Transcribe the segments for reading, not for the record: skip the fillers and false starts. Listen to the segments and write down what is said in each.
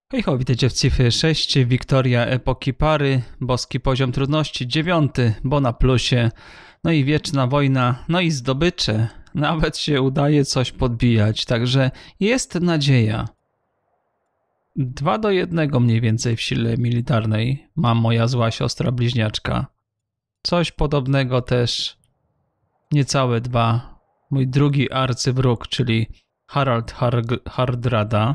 Hej ho, witajcie w Cify 6, Wiktoria epoki pary, boski poziom trudności 9, bo na plusie, no i wieczna wojna, no i zdobycze. Nawet się udaje coś podbijać, także jest nadzieja. 2:1 mniej więcej w sile militarnej ma moja zła siostra bliźniaczka. Coś podobnego też, niecałe 2, mój drugi arcywróg, czyli Harald Hardrada.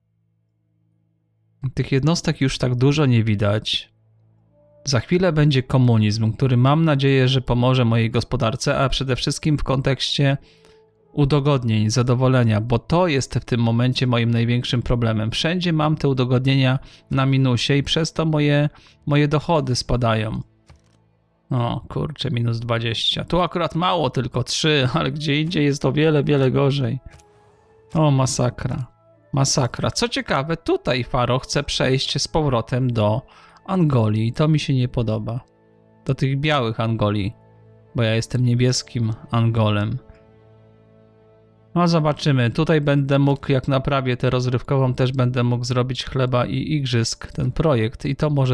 Tych jednostek już tak dużo nie widać. Za chwilę będzie komunizm, który mam nadzieję, że pomoże mojej gospodarce, a przede wszystkim w kontekście udogodnień, zadowolenia, bo to jest w tym momencie moim największym problemem. Wszędzie mam te udogodnienia na minusie i przez to moje dochody spadają. O kurczę, minus 20. Tu akurat mało, tylko 3, ale gdzie indziej jest to wiele, wiele gorzej. O, masakra. Masakra. Co ciekawe, tutaj Faro chce przejść z powrotem do Angolii i to mi się nie podoba. Do tych białych Angolii, bo ja jestem niebieskim Angolem. No zobaczymy. Tutaj będę mógł, jak naprawię tę rozrywkową, też będę mógł zrobić chleba i igrzysk, ten projekt i to może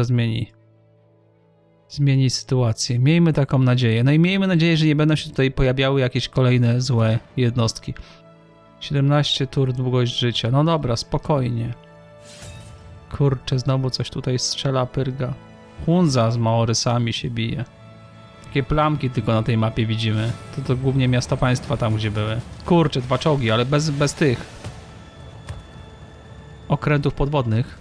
zmieni sytuację. Miejmy taką nadzieję. No i miejmy nadzieję, że nie będą się tutaj pojawiały jakieś kolejne złe jednostki. 17 tur długość życia. No dobra, spokojnie. Kurczę, znowu coś tutaj strzela, pyrga. Hunza z Maorysami się bije. Takie plamki tylko na tej mapie widzimy. To głównie miasta państwa tam, gdzie były. Kurczę, 2 czołgi, ale bez tych okrętów podwodnych.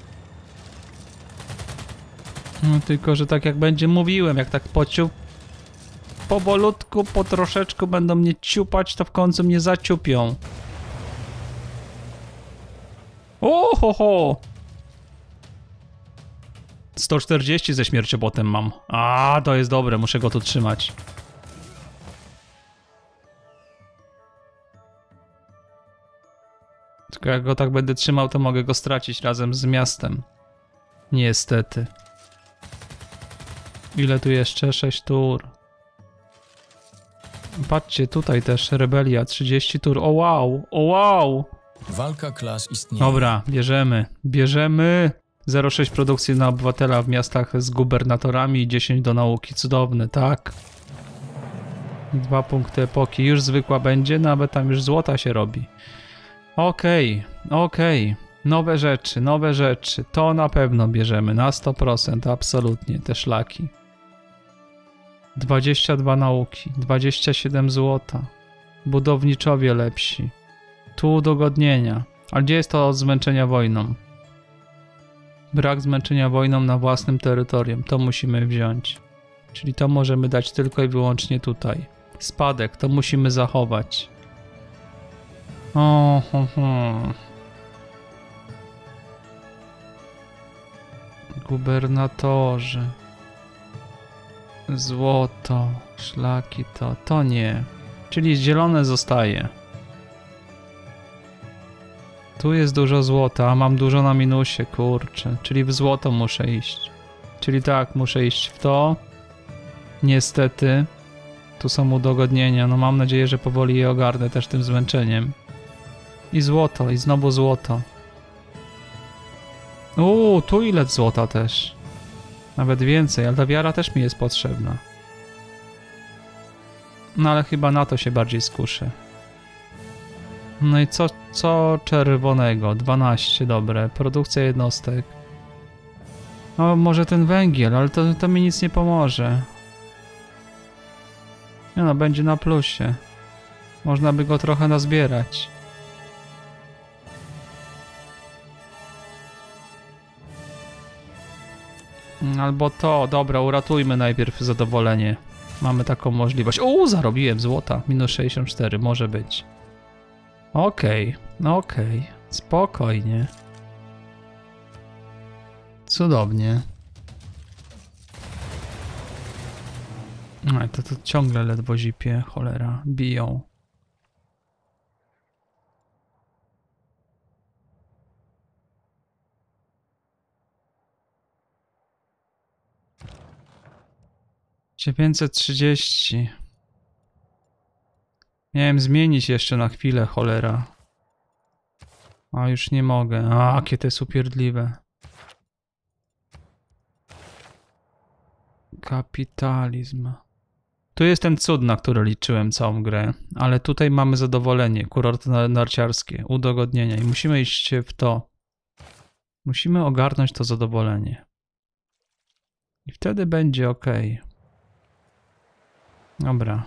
No, tylko, że tak jak będzie mówiłem, jak tak powolutku, po troszeczku będą mnie ciupać, to w końcu mnie zaciupią. Ohoho! 140 ze śmierciobotem mam. A, to jest dobre, muszę go tu trzymać. Tylko jak go tak będę trzymał, to mogę go stracić razem z miastem. Niestety. Ile tu jeszcze? 6 tur. Patrzcie, tutaj też rebelia, 30 tur. O wow, o wow! Walka klas istnieje. Dobra, bierzemy. 0,6 produkcji na obywatela w miastach z gubernatorami i 10 do nauki. Cudowne, tak. 2 punkty epoki. Już zwykła będzie, nawet tam już złota się robi. Okej. Nowe rzeczy. To na pewno bierzemy, na 100%, absolutnie, te szlaki. 22 nauki, 27 złota. Budowniczowie lepsi. Tu udogodnienia. A gdzie jest to od zmęczenia wojną? Brak zmęczenia wojną na własnym terytorium. To musimy wziąć. Czyli to możemy dać tylko i wyłącznie tutaj. Spadek. To musimy zachować. Gubernatorzy. Złoto. Szlaki to nie. Czyli zielone zostaje. Tu jest dużo złota, a mam dużo na minusie, kurczę. Czyli w złoto muszę iść. Czyli tak, muszę iść w to. Niestety. Tu są udogodnienia. No mam nadzieję, że powoli je ogarnę też tym zmęczeniem. I złoto, i znowu złoto. Tu ile złota też. Nawet więcej, ale ta wiara też mi jest potrzebna. No ale chyba na to się bardziej skuszę. No i co czerwonego? 12, dobre. Produkcja jednostek. No może ten węgiel, ale to mi nic nie pomoże. Nie no, będzie na plusie. Można by go trochę nazbierać. Albo to, dobra, uratujmy najpierw zadowolenie. Mamy taką możliwość. Zarobiłem złota. Minus 64, może być. Okej. Spokojnie. Cudownie. No, to ciągle ledwo zipie, cholera. Biją. $930. Miałem zmienić jeszcze na chwilę, cholera. A już nie mogę. Jakie to jest upierdliwe. Kapitalizm. Tu jest ten cud, na który liczyłem całą grę, ale tutaj mamy zadowolenie, kurorty narciarskie, udogodnienia i musimy iść w to. Musimy ogarnąć to zadowolenie. I wtedy będzie ok. Dobra.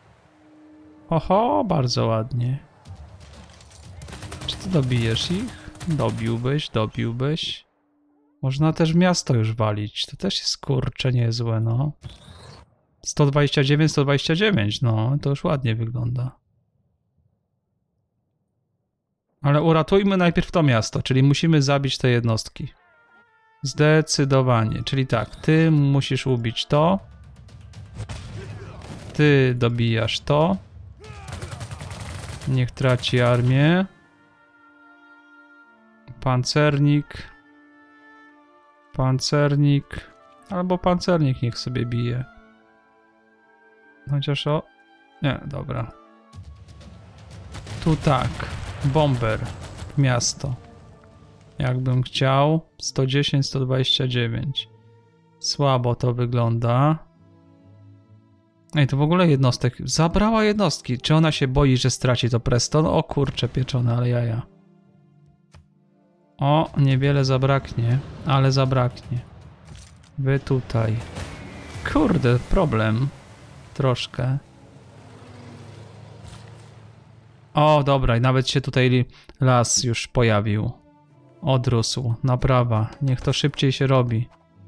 Oho, bardzo ładnie. Czy ty dobijesz ich? Dobiłbyś. Można też w miasto już walić. To też jest kurcze niezłe, no. 129, no, to już ładnie wygląda. Ale uratujmy najpierw to miasto, czyli musimy zabić te jednostki. Zdecydowanie, czyli tak, ty musisz ubić to. Ty dobijasz to. Niech traci armię. Pancernik. Albo pancernik niech sobie bije. Chociaż o... Nie, dobra. Tu tak. Bomber. Miasto. Jakbym chciał. 110, 129. Słabo to wygląda. Ej, to w ogóle jednostek. Zabrała jednostki. Czy ona się boi, że straci to Preston? O kurcze pieczone, ale jaja. O, niewiele zabraknie, ale zabraknie. Wy tutaj. Kurde, problem. Troszkę. O, dobra, i nawet się tutaj las już pojawił. Odrósł. Naprawa. Niech to szybciej się robi.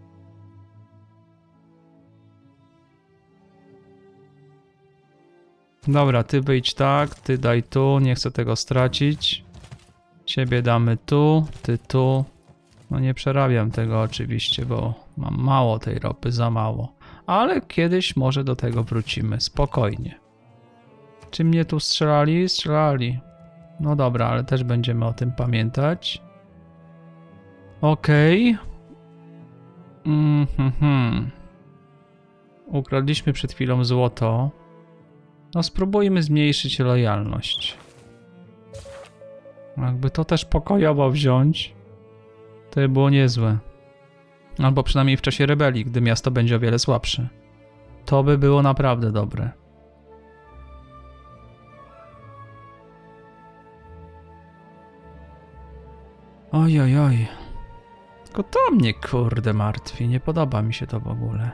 Dobra, ty wyjdź tak, ty daj tu, nie chcę tego stracić. Ciebie damy tu, ty tu. No nie przerabiam tego oczywiście, bo mam mało tej ropy, za mało. Ale kiedyś może do tego wrócimy, spokojnie. Czy mnie tu strzelali? Strzelali. No dobra, ale też będziemy o tym pamiętać. Okej. Ukradliśmy przed chwilą złoto. No spróbujmy zmniejszyć lojalność. Jakby to też pokojowo wziąć, to by było niezłe. Albo przynajmniej w czasie rebelii, gdy miasto będzie o wiele słabsze. To by było naprawdę dobre. Oj. Tylko to mnie kurde martwi, nie podoba mi się to w ogóle.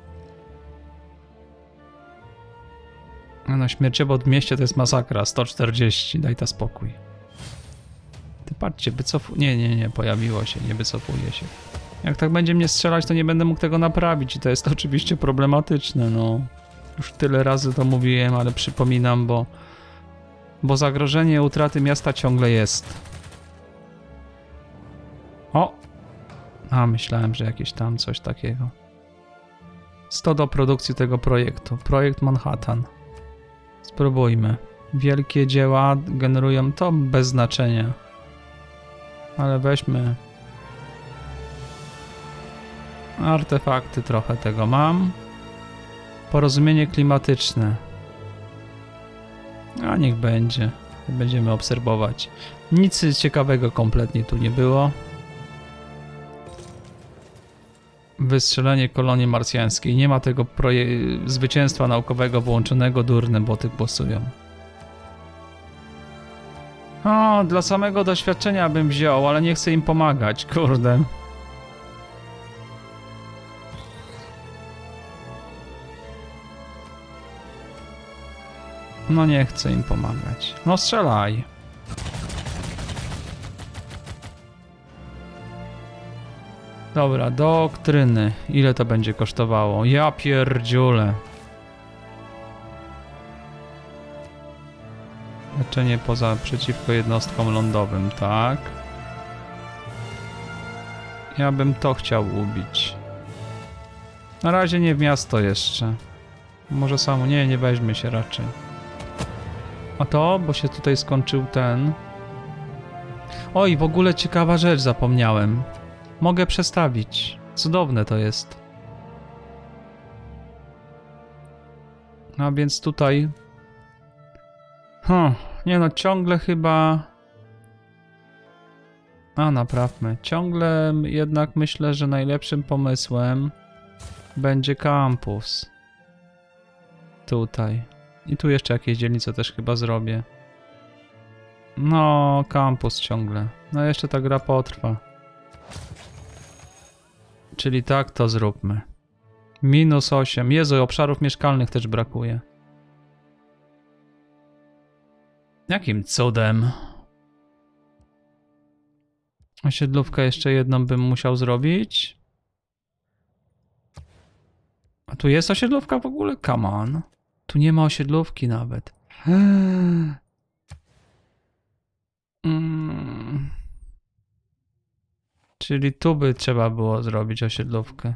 No śmierciowo w mieście to jest masakra, 140, daj ta spokój. Ty patrzcie, nie, pojawiło się, nie wycofuje się. Jak tak będzie mnie strzelać, to nie będę mógł tego naprawić i to jest oczywiście problematyczne, no. Już tyle razy to mówiłem, ale przypominam, bo zagrożenie utraty miasta ciągle jest. O! A, myślałem, że jakieś tam coś takiego. 100 do produkcji tego projektu. Projekt Manhattan. Spróbujmy. Wielkie dzieła generują to bez znaczenia. Ale weźmy... Artefakty trochę tego mam. Porozumienie klimatyczne. A niech będzie. Będziemy obserwować. Nic ciekawego kompletnie tu nie było. Wystrzelenie kolonii marsjańskiej. Nie ma tego zwycięstwa naukowego włączonego. Durne boty głosują. O, dla samego doświadczenia bym wziął, ale nie chcę im pomagać, kurde. No nie chcę im pomagać. No strzelaj. Dobra, doktryny. Ile to będzie kosztowało? Ja pierdziule. Leczenie przeciwko jednostkom lądowym, tak. Ja bym to chciał ubić. Na razie nie w miasto jeszcze. Może samo, nie weźmie się raczej. A to, bo się tutaj skończył ten... Oj, w ogóle ciekawa rzecz, zapomniałem. Mogę przestawić. Cudowne to jest. A więc tutaj... nie no, ciągle chyba... A, naprawmy. Ciągle jednak myślę, że najlepszym pomysłem będzie kampus. Tutaj. I tu jeszcze jakieś dzielnice też chyba zrobię. No, kampus ciągle. No jeszcze ta gra potrwa. Czyli tak to zróbmy. -8. Jezu, obszarów mieszkalnych też brakuje. Jakim cudem? Osiedlówkę jeszcze jedną bym musiał zrobić. A tu jest osiedlówka w ogóle? Come on. Tu nie ma osiedlówki nawet. Czyli tu by trzeba było zrobić osiedlówkę.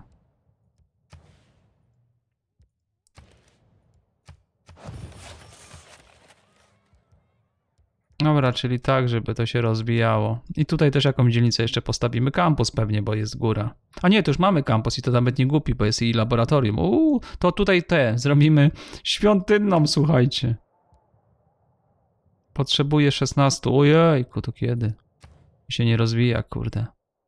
Dobra, czyli tak, żeby to się rozwijało. I tutaj też jakąś dzielnicę jeszcze postawimy. Kampus pewnie, bo jest góra. A nie, to już mamy kampus i to nawet nie głupi, bo jest i laboratorium. To tutaj zrobimy świątynną, słuchajcie. Potrzebuję 16. Ojejku, to kiedy? Się nie rozwija, kurde.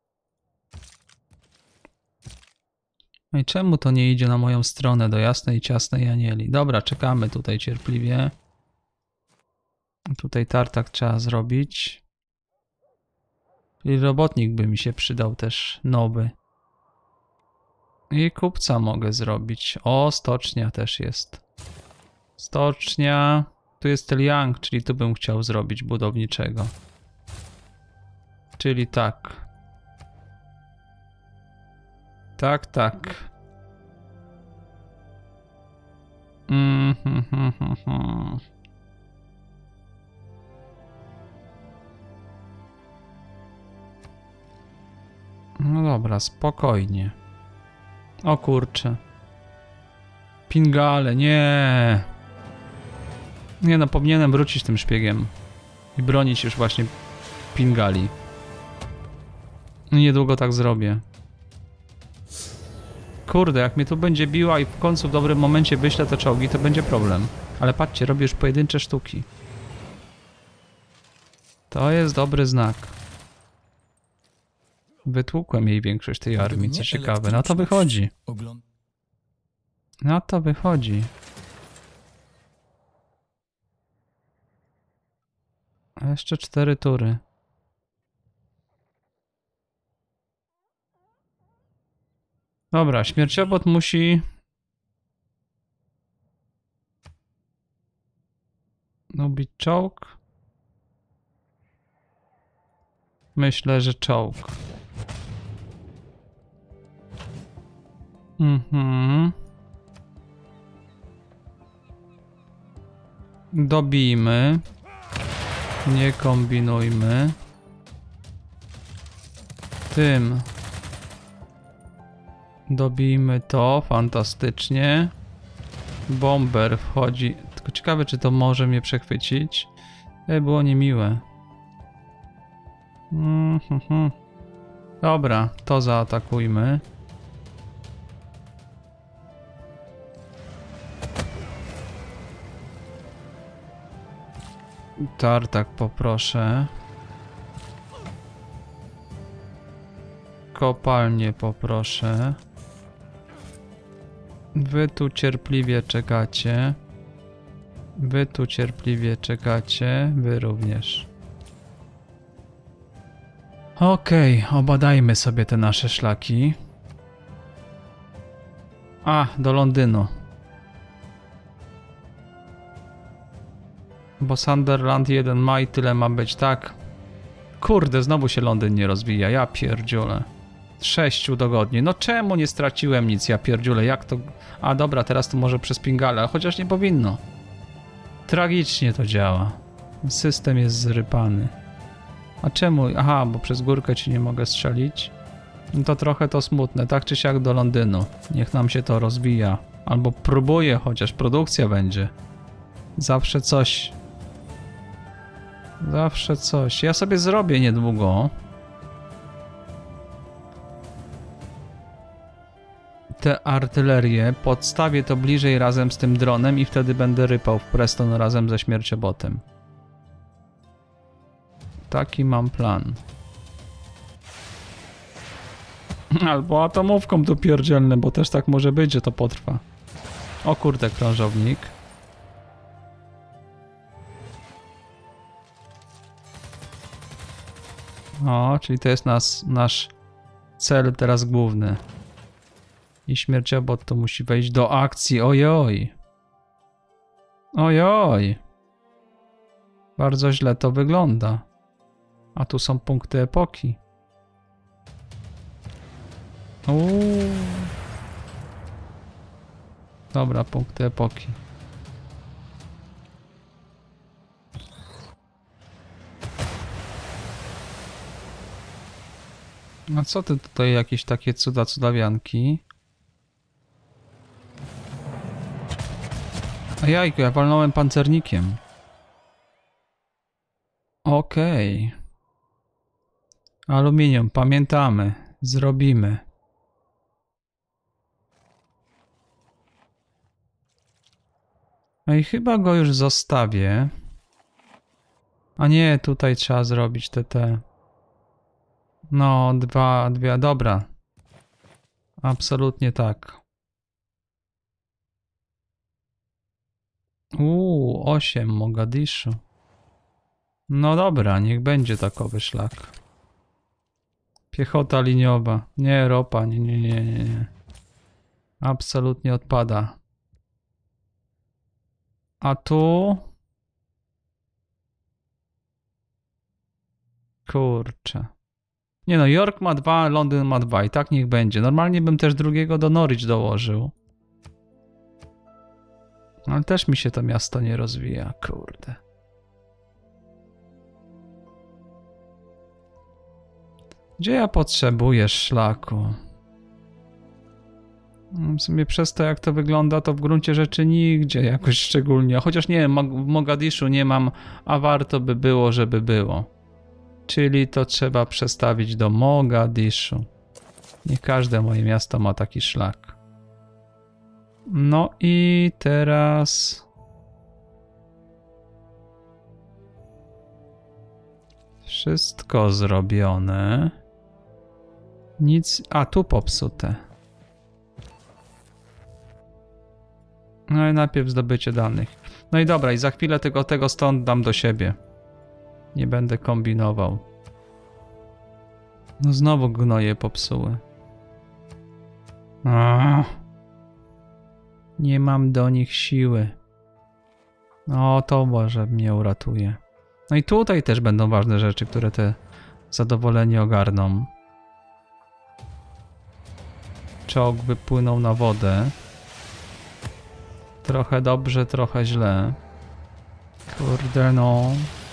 No i czemu to nie idzie na moją stronę, do jasnej, ciasnej Anieli? Dobra, czekamy tutaj cierpliwie. Tutaj tartak trzeba zrobić. I robotnik by mi się przydał też nowy. I kupca mogę zrobić. O, stocznia też jest. Stocznia. Tu jest Liang, czyli tu bym chciał zrobić budowniczego. Czyli tak. Tak. No dobra, spokojnie. O kurczę. Pingale, nie. Nie no, powinienem wrócić tym szpiegiem. I bronić już właśnie pingali. Niedługo tak zrobię. Kurde, jak mnie tu będzie biła i w końcu w dobrym momencie wyślę te czołgi, to będzie problem. Ale patrzcie, robię już pojedyncze sztuki. To jest dobry znak. Wytłukłem jej większość tej armii, co ciekawe. Na to wychodzi. Na to wychodzi. A jeszcze 4 tury. Dobra, śmierciobot musi... Ubić czołg. Myślę, że czołg. Dobijmy. Nie kombinujmy. Tym. Dobijmy to. Fantastycznie. Bomber wchodzi. Tylko ciekawe, czy to może mnie przechwycić. Było niemiłe. Dobra, to zaatakujmy. Tartak poproszę. Kopalnię poproszę. Wy tu cierpliwie czekacie. Wy tu cierpliwie czekacie. Wy również. Okej, obadajmy sobie te nasze szlaki. A, do Londynu. Bo Sunderland 1 ma i tyle ma być, tak? Kurde, znowu się Londyn nie rozwija, ja pierdziulę. 6 udogodnień, no czemu nie straciłem nic, ja pierdziulę, jak to... A dobra, teraz to może przez pingale, chociaż nie powinno. Tragicznie to działa. System jest zrypany. A czemu? Aha, bo przez górkę ci nie mogę strzelić. No to trochę to smutne, tak czy siak do Londynu. Niech nam się to rozwija. Albo próbuje, chociaż produkcja będzie. Zawsze coś. Zawsze coś. Ja sobie zrobię niedługo. Tę artylerię, podstawię to bliżej razem z tym dronem i wtedy będę rypał w Preston razem ze śmierciobotem. Taki mam plan. Albo atomówką tu pierdzielne, bo też tak może być, że to potrwa. O kurde, krążownik. O, czyli to jest nasz cel teraz główny. I śmierciobot to musi wejść do akcji. Ojoj. Ojoj. Bardzo źle to wygląda. A tu są punkty epoki. Dobra, punkty epoki. A co ty tutaj jakieś takie cudawianki? A jajku, ja walnąłem pancernikiem. Okej. Aluminium, pamiętamy. Zrobimy. No i chyba go już zostawię. A nie, tutaj trzeba zrobić te. No, dwie, dobra. Absolutnie tak. 8 Mogadiszu. No dobra, niech będzie takowy szlak. Piechota liniowa. Nie, ropa, nie. Absolutnie odpada. A tu... Kurczę. Nie no, York ma 2, Londyn ma 2 i tak niech będzie. Normalnie bym też drugiego do Norwich dołożył. Ale też mi się to miasto nie rozwija, kurde. Gdzie ja potrzebuję szlaku? W sumie przez to jak to wygląda, to w gruncie rzeczy nigdzie jakoś szczególnie. Chociaż nie wiem, w Mogadiszu nie mam, a warto by było, żeby było. Czyli to trzeba przestawić do Mogadiszu. Nie każde moje miasto ma taki szlak. No i teraz... Wszystko zrobione. Nic... A, tu popsute. No i najpierw zdobycie danych. No i dobra, i za chwilę tego stąd dam do siebie. Nie będę kombinował. No znowu gnoje popsuły. Nie mam do nich siły. No to może mnie uratuje. No i tutaj też będą ważne rzeczy, które te zadowolenie ogarną. Czołg wypłynął na wodę. Trochę dobrze, trochę źle. Kurde no.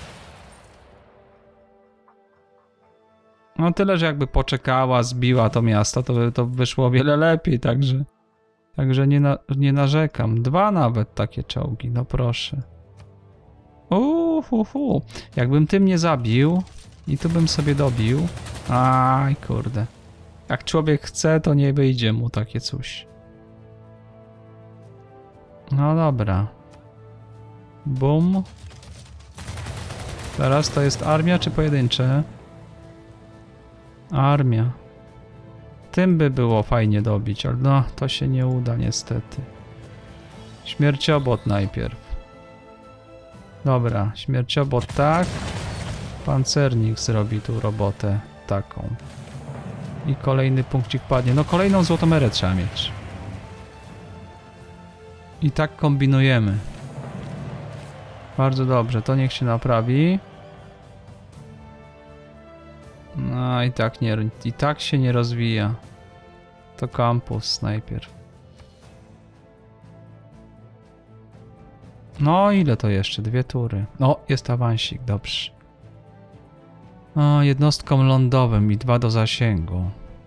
No tyle, że jakby poczekała, zbiła to miasto, to wyszło o wiele lepiej, także nie narzekam. 2 nawet takie czołgi, no proszę. Jakbym tym nie zabił i tu bym sobie dobił. Aj kurde. Jak człowiek chce, to nie wyjdzie mu takie coś. No dobra. Bum. Teraz to jest armia czy pojedyncze? Armia. Tym by było fajnie dobić, ale no to się nie uda niestety. Śmierciobot najpierw. Dobra, śmierciobot tak. Pancernik zrobi tu robotę taką. I kolejny punkcik padnie. No kolejną złotomerę trzeba mieć. I tak kombinujemy. Bardzo dobrze, to niech się naprawi. No i tak się nie rozwija. To kampus najpierw. No ile to jeszcze? 2 tury. O, jest awansik, dobrze. O, jednostkom lądowym i 2 do zasięgu.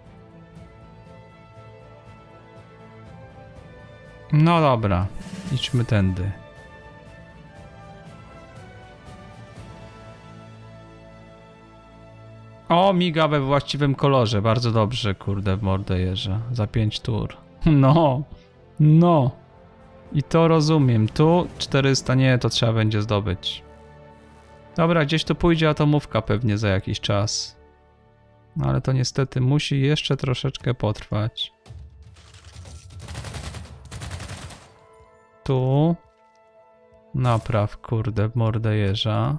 No dobra, idźmy tędy. O, miga we właściwym kolorze. Bardzo dobrze, kurde, w mordę jeżdża. Za 5 tur. No. I to rozumiem. Tu 400, nie, to trzeba będzie zdobyć. Dobra, gdzieś tu pójdzie atomówka pewnie za jakiś czas. No ale to niestety musi jeszcze troszeczkę potrwać. Tu. Napraw, kurde, mordę jeża.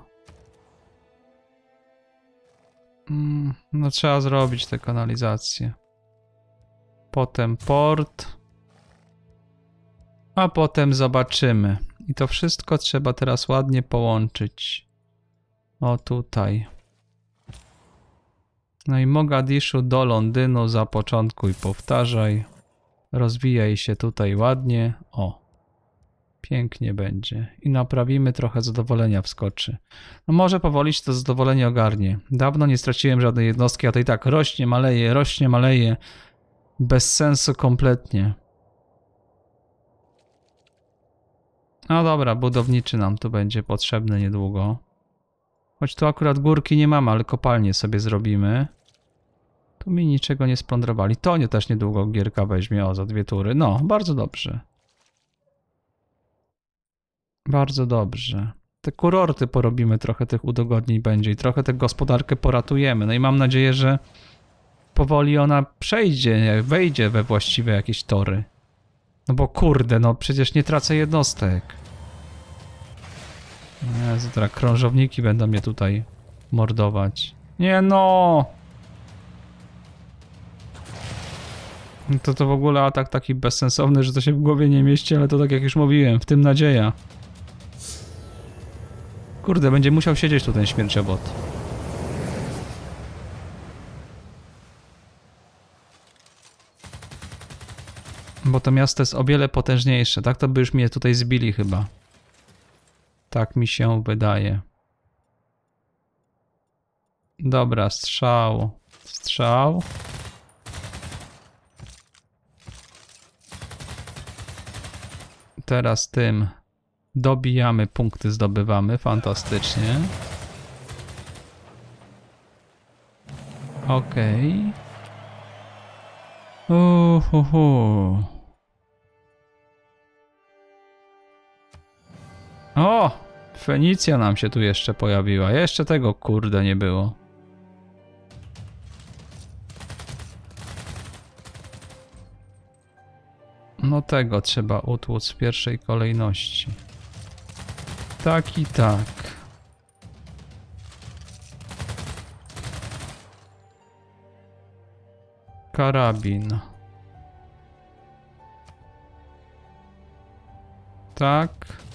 No trzeba zrobić tę kanalizację. Potem port. A potem zobaczymy. I to wszystko trzeba teraz ładnie połączyć. O tutaj. No i Mogadiszu do Londynu zapoczątkuj, powtarzaj. Rozwijaj się tutaj ładnie. O. Pięknie będzie. I naprawimy, trochę zadowolenia wskoczy. No może powoli się to zadowolenie ogarnie. Dawno nie straciłem żadnej jednostki, a to i tak rośnie, maleje, rośnie, maleje. Bez sensu kompletnie. No dobra, budowniczy nam tu będzie potrzebny niedługo. Choć tu akurat górki nie mamy, ale kopalnię sobie zrobimy. Tu mi niczego nie splądrowali. To nie też niedługo gierka weźmie, o, za 2 tury. No, bardzo dobrze. Bardzo dobrze. Te kurorty porobimy, trochę tych udogodnień będzie i trochę tę gospodarkę poratujemy. No i mam nadzieję, że powoli ona przejdzie, wejdzie we właściwe jakieś tory. No bo kurde, no przecież nie tracę jednostek. Jezu, teraz krążowniki będą mnie tutaj mordować. Nie no! To w ogóle atak taki bezsensowny, że to się w głowie nie mieści, ale to tak jak już mówiłem, w tym nadzieja. Kurde, będzie musiał siedzieć tu ten śmierciobot. Bo to miasto jest o wiele potężniejsze, tak? To by już mnie tutaj zbili chyba. Tak mi się wydaje. Dobra, strzał. Strzał. Teraz tym dobijamy, punkty zdobywamy. Fantastycznie. Okej. O! Fenicja nam się tu jeszcze pojawiła. Jeszcze tego kurde nie było. No tego trzeba utłuc w pierwszej kolejności. Tak i tak. Karabin. Tak.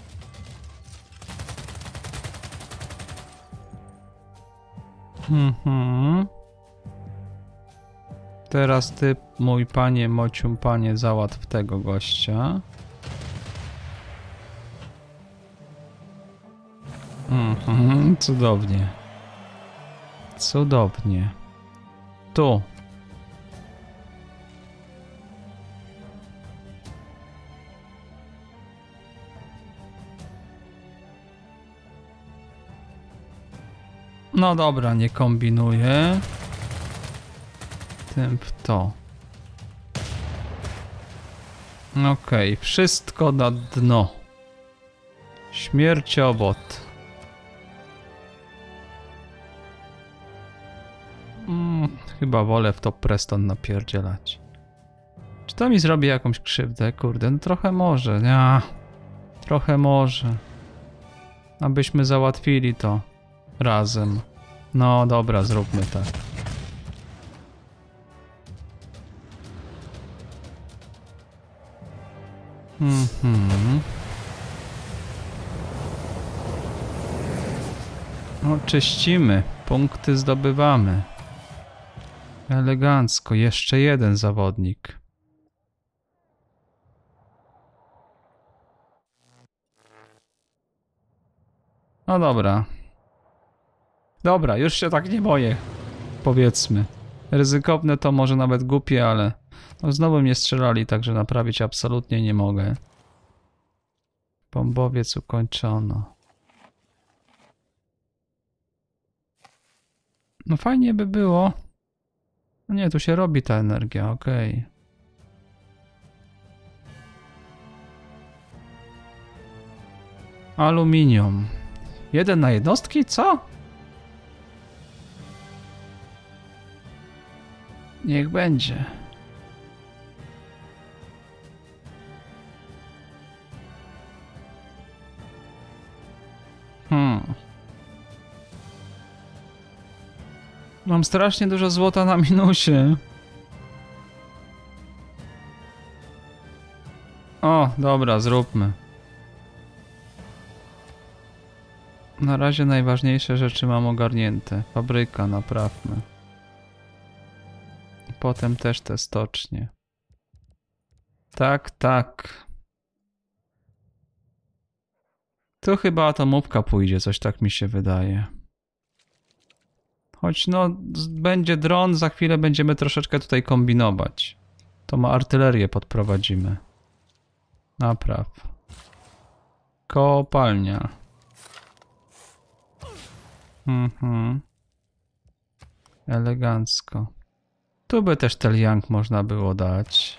Teraz ty, mój panie, mocium panie, załatw tego gościa. Cudownie. Cudownie. Tu. No dobra, nie kombinuję. Tym w to. Okej, wszystko na dno. Śmierciobot. Chyba wolę w to Preston napierdzielać. Czy to mi zrobi jakąś krzywdę? Kurde, no trochę może. Ja, trochę może. Abyśmy załatwili to razem. No dobra, zróbmy tak. Czyścimy. Punkty zdobywamy. Elegancko. Jeszcze jeden zawodnik. No dobra. Dobra, już się tak nie boję. Powiedzmy. Ryzykowne to może nawet głupie, ale no znowu mnie strzelali, także naprawić absolutnie nie mogę. Bombowiec ukończono. No fajnie by było. No nie, tu się robi ta energia, okej. Aluminium. 1 na jednostki? Co? Niech będzie. Mam strasznie dużo złota na minusie. O, dobra, zróbmy. Na razie najważniejsze rzeczy mam ogarnięte. Fabryka, naprawmy. Potem też te stocznie. Tak, tak. Tu chyba atomówka pójdzie, coś tak mi się wydaje. Choć no, będzie dron, za chwilę będziemy troszeczkę tutaj kombinować. To ma artylerię podprowadzimy. Napraw. Kopalnia. Elegancko. Tu by też Teliang można było dać.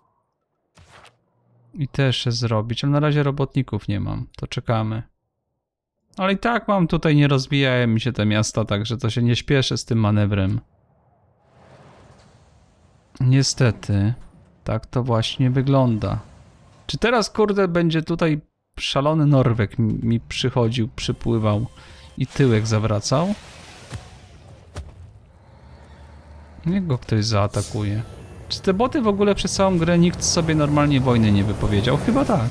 I też zrobić, ale na razie robotników nie mam. To czekamy. Ale i tak mam tutaj, nie rozwijają mi się te miasta, także to się nie śpieszy z tym manewrem. Niestety, tak to właśnie wygląda. Czy teraz, kurde, będzie tutaj szalony Norweg mi przychodził, przypływał i tyłek zawracał? Niech go ktoś zaatakuje. Czy te boty w ogóle przez całą grę nikt sobie normalnie wojny nie wypowiedział? Chyba tak.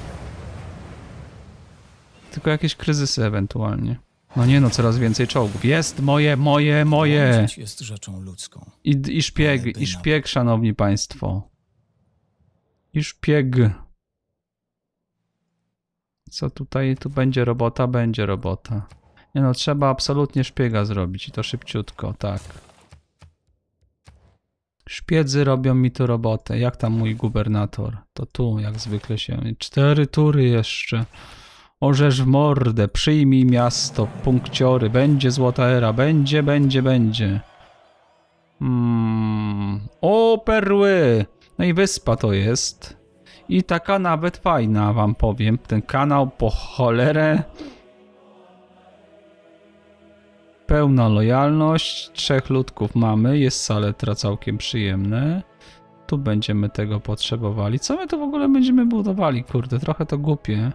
Tylko jakieś kryzysy ewentualnie. No nie no, coraz więcej czołgów. Jest moje! Łączyć jest rzeczą ludzką. I szpieg, szanowni państwo. I szpieg. Co tutaj? Tu będzie robota? Będzie robota. Nie no, trzeba absolutnie szpiega zrobić i to szybciutko, tak. Szpiedzy robią mi tu robotę. Jak tam mój gubernator? To tu, jak zwykle się... 4 tury jeszcze. Orzesz w mordę, przyjmij miasto, punkciory, będzie złota era, będzie. O, perły! No i wyspa to jest. I taka nawet fajna, wam powiem. Ten kanał po cholerę. Pełna lojalność, 3 ludków mamy, jest saletra całkiem przyjemne. Tu będziemy tego potrzebowali. Co my tu w ogóle będziemy budowali? Kurde, trochę to głupie.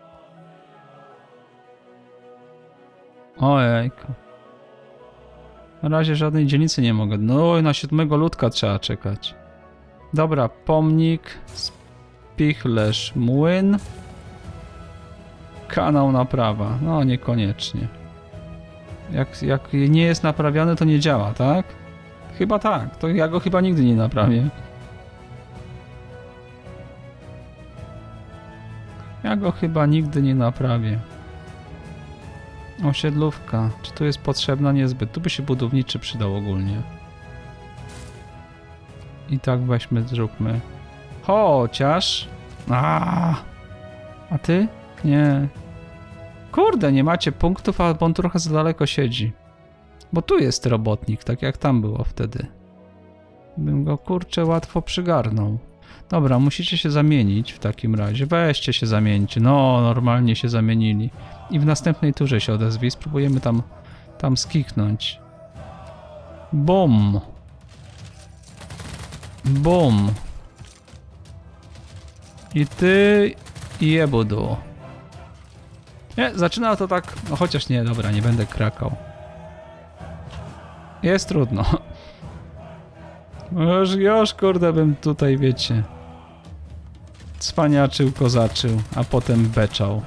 Ojejku. Na razie żadnej dzielnicy nie mogę. No na 7 ludka trzeba czekać. Dobra, pomnik, spichlerz, młyn. Kanał naprawa. No niekoniecznie. Jak nie jest naprawiony, to nie działa, tak? Chyba tak. To ja go chyba nigdy nie naprawię. Ja go chyba nigdy nie naprawię. Osiedlówka. Czy tu jest potrzebna? Niezbyt. Tu by się budowniczy przydał ogólnie. I tak weźmy, zróbmy. Chociaż... A ty? Nie. Kurde, nie macie punktów, a on trochę za daleko siedzi. Bo tu jest robotnik, tak jak tam było wtedy. Bym go, kurczę, łatwo przygarnął. Dobra, musicie się zamienić w takim razie. Weźcie się zamieńcie. No, normalnie się zamienili. I w następnej turze się odezwij i spróbujemy tam skiknąć. Bum. Bum. I ty i jebudu. Nie, zaczyna to tak... No chociaż nie, dobra, nie będę krakał. Jest trudno. Już kurde bym tutaj, wiecie... Cwaniaczył, kozaczył, a potem beczał.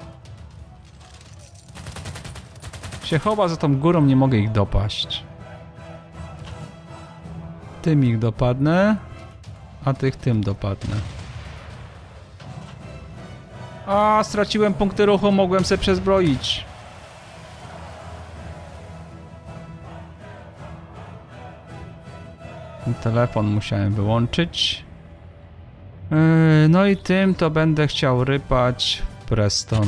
Się chowa za tą górą, nie mogę ich dopaść. Tym ich dopadnę, a tych tym dopadnę. A, straciłem punkty ruchu, mogłem se przezbroić. Telefon musiałem wyłączyć. No i tym to będę chciał rypać w Preston.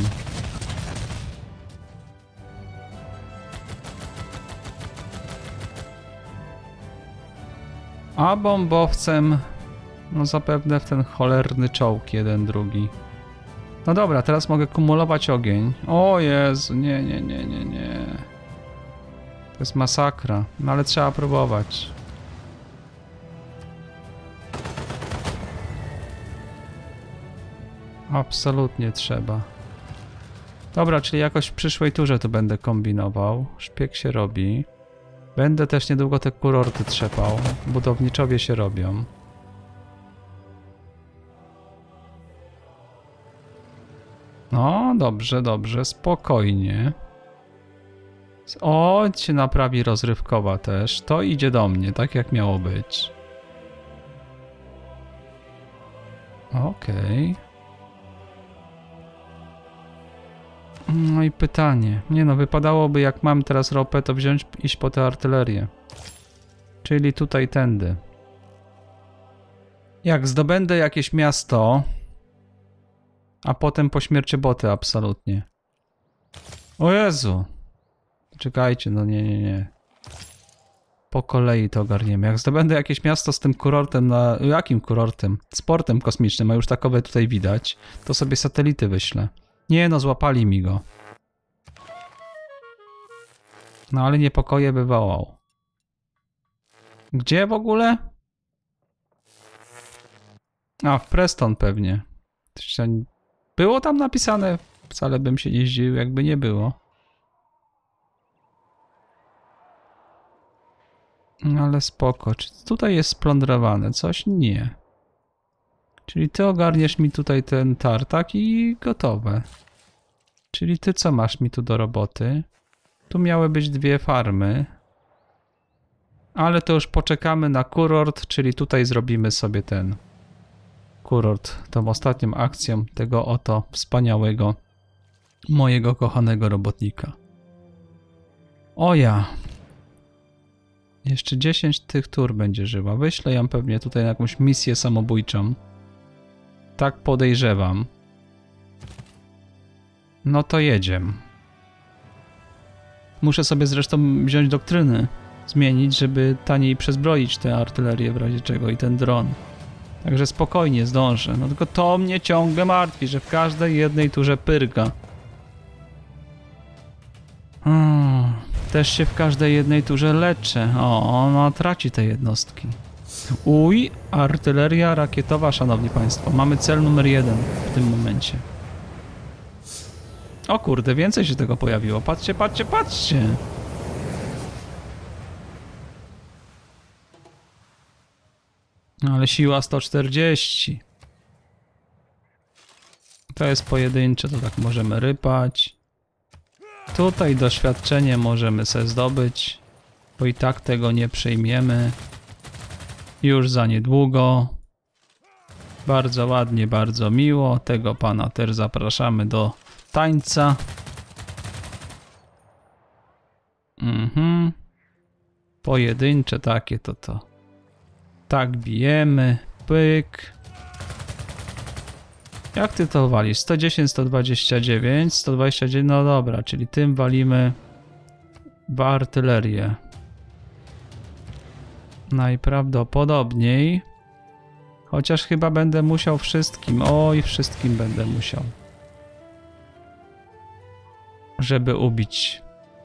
A bombowcem, no zapewne w ten cholerny czołg jeden, drugi. No dobra, teraz mogę kumulować ogień. O Jezu, nie. To jest masakra, no ale trzeba próbować. Absolutnie trzeba. Dobra, czyli jakoś w przyszłej turze tu będę kombinował. Szpieg się robi. Będę też niedługo te kurorty trzepał. Budowniczowie się robią. No, dobrze, dobrze, spokojnie. O, się naprawi rozrywkowa też. To idzie do mnie, tak jak miało być. Okej. No i pytanie. Nie no, wypadałoby jak mam teraz ropę, to wziąć, iść po tę artylerię. Czyli tutaj tędy. Jak zdobędę jakieś miasto, a potem po śmierci boty absolutnie. O Jezu. Czekajcie, no nie. Po kolei to ogarniemy. Jak zdobędę jakieś miasto z tym kurortem na... Jakim kurortem? Z portem kosmicznym, a już takowe tutaj widać, to sobie satelity wyślę. Nie no, złapali mi go. No ale niepokoje wywołał. Gdzie w ogóle? A, w Preston pewnie. Było tam napisane? Wcale bym się nie zdziwił, jakby nie było. No ale spoko. Czy tutaj jest splądrowane coś? Nie. Czyli ty ogarniesz mi tutaj ten tartak i gotowe. Czyli ty co masz mi tu do roboty? Tu miały być 2 farmy. Ale to już poczekamy na kurort, czyli tutaj zrobimy sobie ten kurort, tą ostatnią akcją tego oto wspaniałego, mojego kochanego robotnika. O ja! Jeszcze 10 tych tur będzie żyła. Wyślę ją pewnie tutaj na jakąś misję samobójczą. Tak podejrzewam. No to jedziemy. Muszę sobie zresztą wziąć doktryny, zmienić, żeby taniej przezbroić tę artylerię w razie czego i ten dron. Także spokojnie zdążę. No tylko to mnie ciągle martwi, że w każdej jednej turze pyrka. Też się w każdej jednej turze leczę. O, ona traci te jednostki. Uj, artyleria rakietowa, szanowni państwo. Mamy cel numer 1 w tym momencie. O kurde, więcej się tego pojawiło. Patrzcie, patrzcie, patrzcie! No ale siła 140. To jest pojedyncze, to tak możemy rypać. Tutaj doświadczenie możemy sobie zdobyć, bo i tak tego nie przejmiemy. Już za niedługo. Bardzo ładnie, bardzo miło. Tego pana też zapraszamy do tańca. Pojedyncze takie to. Tak bijemy. Pyk. Jak ty to walisz? 110, 129, 129, no dobra, czyli tym walimy w artylerię. Najprawdopodobniej. Chociaż chyba będę musiał wszystkim, oj, wszystkim będę musiał. Żeby ubić.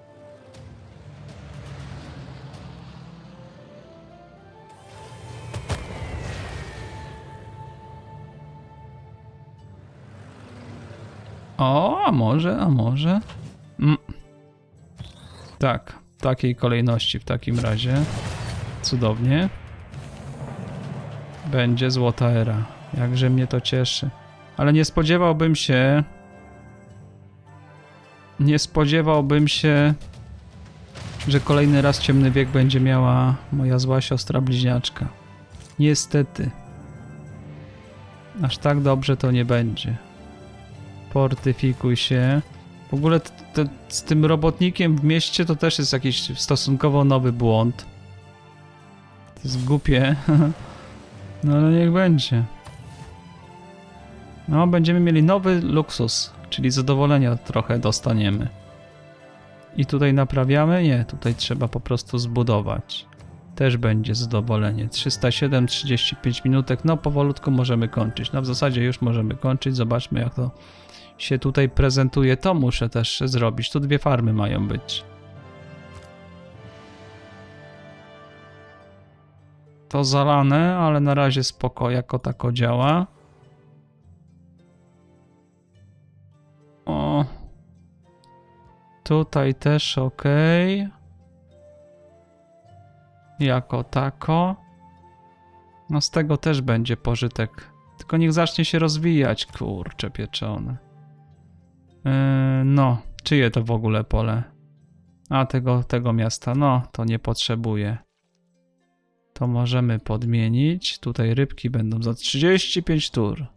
O, a może? Tak, w takiej kolejności w takim razie. Cudownie. Będzie złota era. Jakże mnie to cieszy. Ale nie spodziewałbym się, że kolejny raz ciemny wiek będzie miała moja zła siostra bliźniaczka. Niestety. Aż tak dobrze to nie będzie. Fortyfikuj się. W ogóle z tym robotnikiem w mieście to też jest jakiś stosunkowo nowy błąd. To jest głupie. No ale niech będzie. No, będziemy mieli nowy luksus, czyli zadowolenia trochę dostaniemy. I tutaj naprawiamy? Nie, tutaj trzeba po prostu zbudować. Też będzie zadowolenie. 307, 35 minutek. No, powolutku możemy kończyć. No, w zasadzie już możemy kończyć. Zobaczmy, jak to się tutaj prezentuje. To muszę też zrobić. Tu 2 farmy mają być. To zalane, ale na razie spoko, jako tako działa. Tutaj też ok. Jako tako. No z tego też będzie pożytek. Tylko niech zacznie się rozwijać, kurcze pieczone. No, czyje to w ogóle pole? A, tego miasta. No, to nie potrzebuję. To możemy podmienić. Tutaj rybki będą za 35 tur.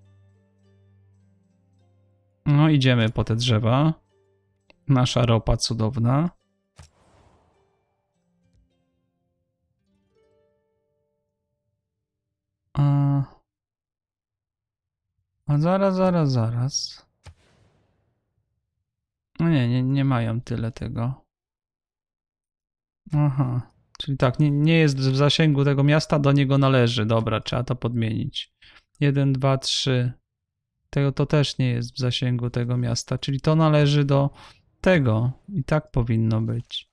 No, idziemy po te drzewa. Nasza ropa cudowna. A zaraz. No nie mają tyle tego. Aha. Czyli tak, nie jest w zasięgu tego miasta, do niego należy. Dobra, trzeba to podmienić. 1, 2, 3. Tego to też nie jest w zasięgu tego miasta, czyli to należy do tego. I tak powinno być.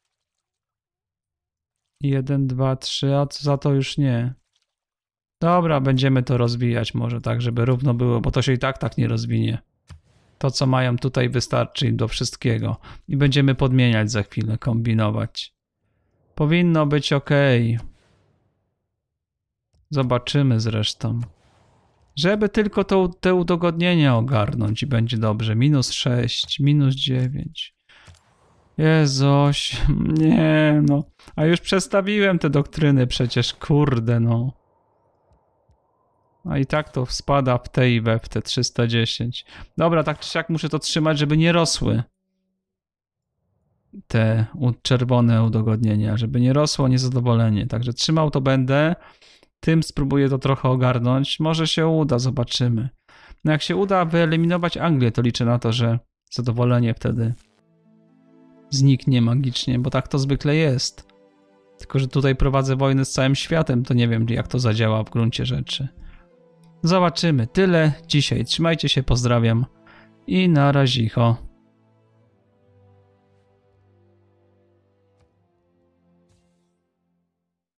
1, 2, 3, a za to już nie. Dobra, będziemy to rozwijać może tak, żeby równo było, bo to się i tak nie rozwinie. To, co mają tutaj, wystarczy im do wszystkiego. I będziemy podmieniać za chwilę, kombinować. Powinno być ok. Zobaczymy zresztą. Żeby tylko te udogodnienia ogarnąć i będzie dobrze. -6, -9. Jezuś, nie no. A już przestawiłem te doktryny przecież, kurde no. A i tak to spada w te i we w te 310. Dobra, tak czy siak muszę to trzymać, żeby nie rosły te czerwone udogodnienia, żeby nie rosło niezadowolenie. Także trzymał to będę. Tym spróbuję to trochę ogarnąć. Może się uda, zobaczymy. No jak się uda wyeliminować Anglię, to liczę na to, że zadowolenie wtedy zniknie magicznie, bo tak to zwykle jest. Tylko że tutaj prowadzę wojnę z całym światem, to nie wiem, jak to zadziała w gruncie rzeczy. Zobaczymy. Tyle dzisiaj. Trzymajcie się, pozdrawiam i na razicho.